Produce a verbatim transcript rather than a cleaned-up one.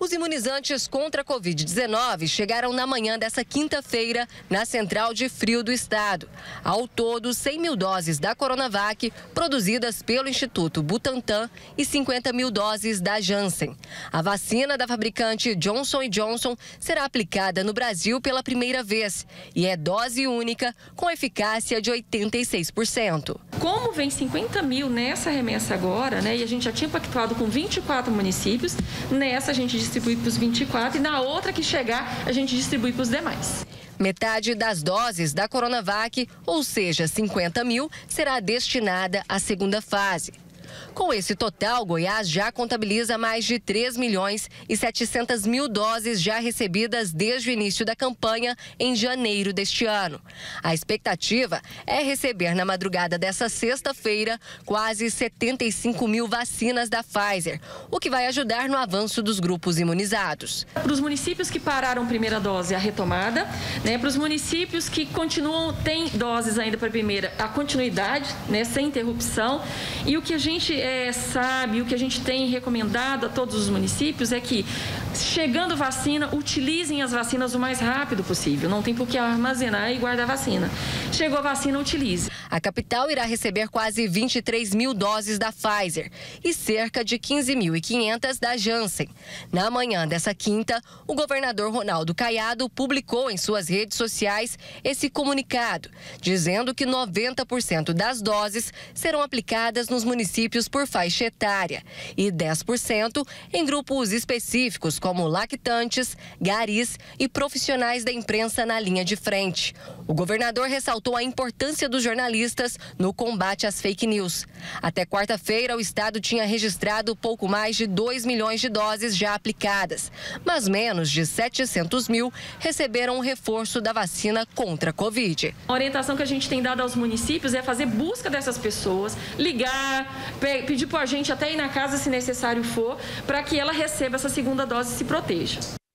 Os imunizantes contra a covid dezenove chegaram na manhã dessa quinta-feira na Central de Frio do Estado. Ao todo, cem mil doses da Coronavac produzidas pelo Instituto Butantan e cinquenta mil doses da Janssen. A vacina da fabricante Johnson e Johnson será aplicada no Brasil pela primeira vez e é dose única com eficácia de oitenta e seis por cento. Como vem cinquenta mil nessa remessa agora, né, e a gente já tinha pactuado com vinte e quatro municípios, nessa a gente distribui para os vinte e quatro e na outra que chegar a gente distribui para os demais. Metade das doses da Coronavac, ou seja, cinquenta mil, será destinada à segunda fase. Com esse total, Goiás já contabiliza mais de três milhões e setecentas mil doses já recebidas desde o início da campanha em janeiro deste ano. A expectativa é receber na madrugada dessa sexta-feira quase setenta e cinco mil vacinas da Pfizer, o que vai ajudar no avanço dos grupos imunizados. Para os municípios que pararam a primeira dose, a retomada, né? Para os municípios que continuam, têm doses ainda para a primeira, a continuidade, né? Sem interrupção. E o que a gente É, sabe, o que a gente tem recomendado a todos os municípios é que, chegando vacina, utilizem as vacinas o mais rápido possível. Não tem por que armazenar e guardar vacina. Chegou a vacina, utilize. A capital irá receber quase vinte e três mil doses da Pfizer e cerca de quinze mil e quinhentas da Janssen. Na manhã dessa quinta, o governador Ronaldo Caiado publicou em suas redes sociais esse comunicado, dizendo que noventa por cento das doses serão aplicadas nos municípios por faixa etária e dez por cento em grupos específicos como lactantes, garis e profissionais da imprensa na linha de frente. O governador ressaltou a importância dos jornalistas no combate às fake news. Até quarta-feira, o estado tinha registrado pouco mais de dois milhões de doses já aplicadas, mas menos de setecentos mil receberam o reforço da vacina contra a Covid. A orientação que a gente tem dado aos municípios é fazer busca dessas pessoas, ligar, pedir para a gente até ir na casa se necessário for, para que ela receba essa segunda dose e se proteja.